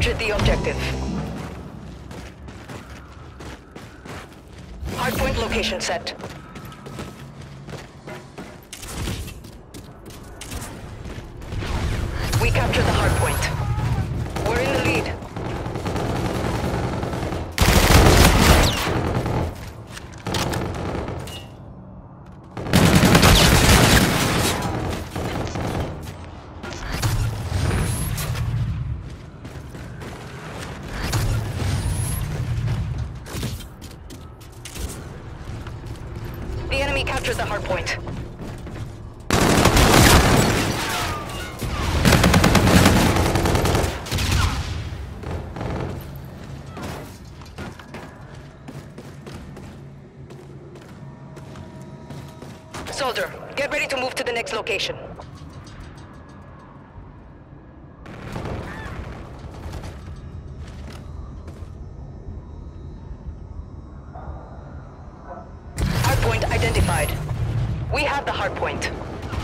captured the objective. Hardpoint location set. We captured the hardpoint. We're in the lead. The enemy captured the hardpoint. Soldier, get ready to move to the next location. Hardpoint identified. We have the hardpoint.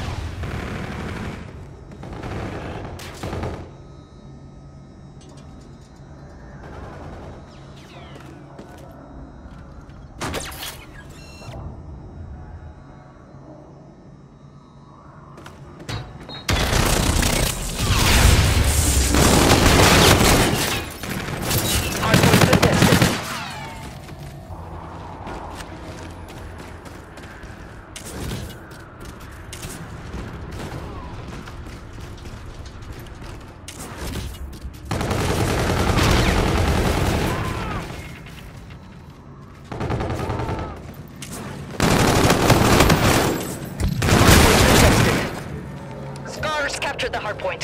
Captured the hardpoint.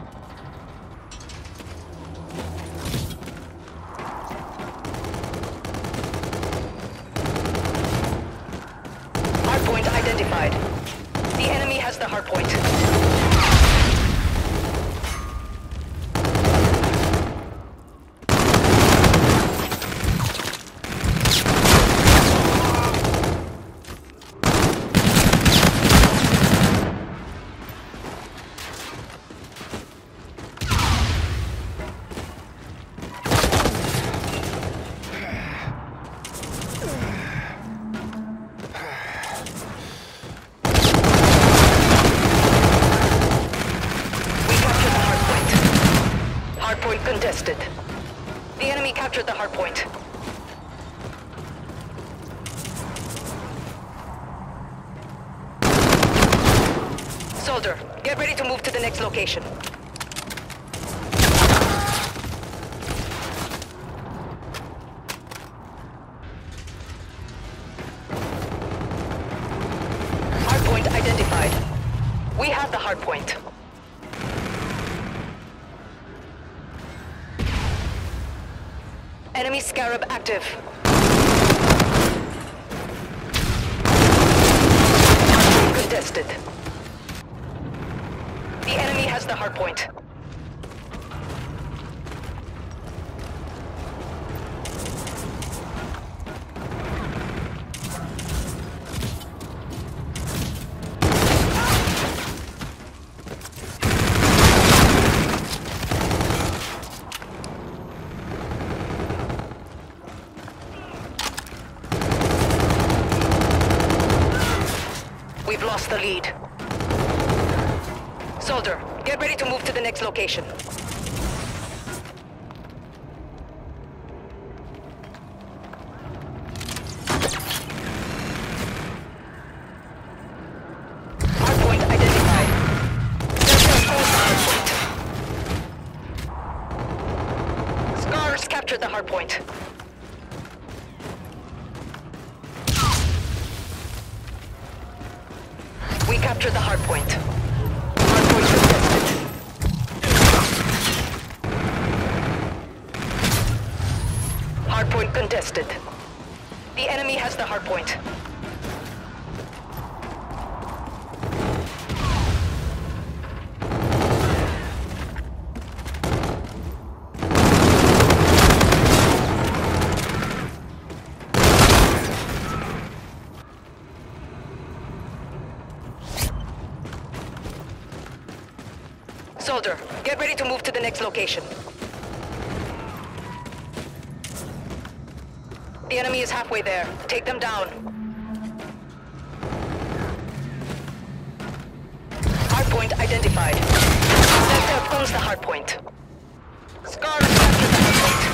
Hardpoint identified. The enemy has the hardpoint. Hardpoint contested. The enemy captured the hardpoint. Soldier, get ready to move to the next location. Hardpoint identified. We have the hardpoint. Enemy Scarab active. Hardpoint contested. The enemy has the hardpoint. We've lost the lead. Soldier, get ready to move to the next location. Hardpoint identified. Scars captured the hardpoint. We captured the hardpoint. Hardpoint contested. Hardpoint contested. The enemy has the hardpoint. Soldier, get ready to move to the next location. The enemy is halfway there. Take them down. Hardpoint identified. Zverev owns the hardpoint. Scarlet captured the hardpoint.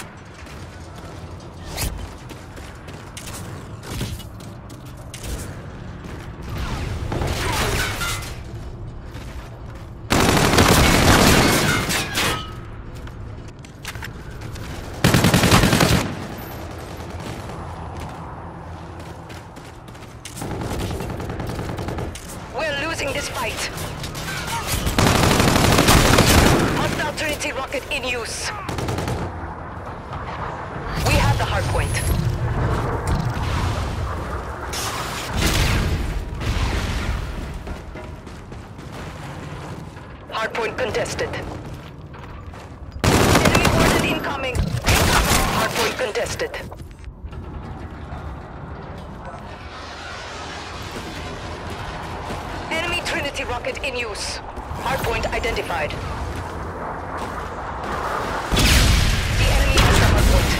We're losing this fight. Hostile Trinity rocket in use. We have the hardpoint. Hardpoint contested. Enemy warden incoming. Hardpoint contested. Enemy Trinity rocket in use. Hardpoint identified. The enemy has the hardpoint.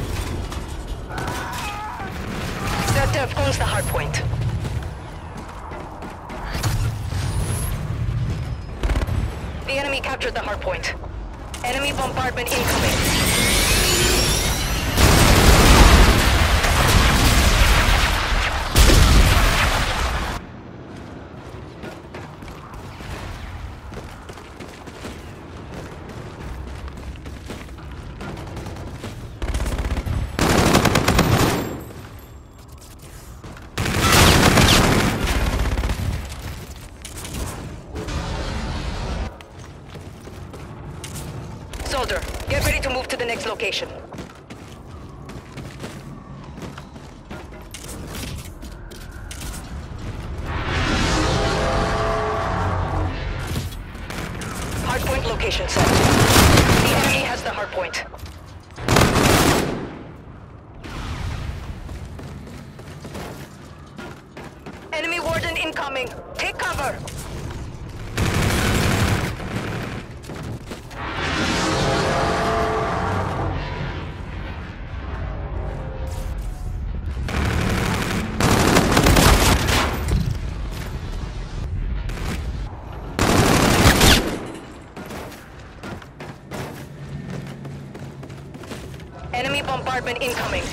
Zverev owns the hardpoint. The enemy captured the hardpoint. Enemy bombardment incoming. Soldier, get ready to move to the next location. Hardpoint location set. The enemy has the hardpoint. Enemy warden incoming. Take cover. Enemy bombardment incoming.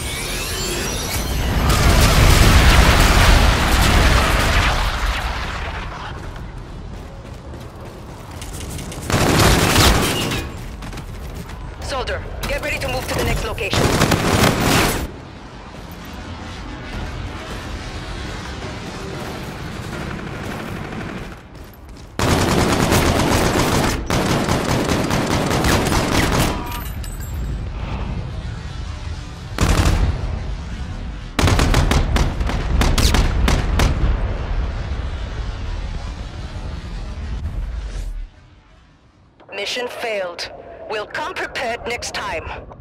Soldier, get ready to move to the next location. Mission failed. We'll come prepared next time.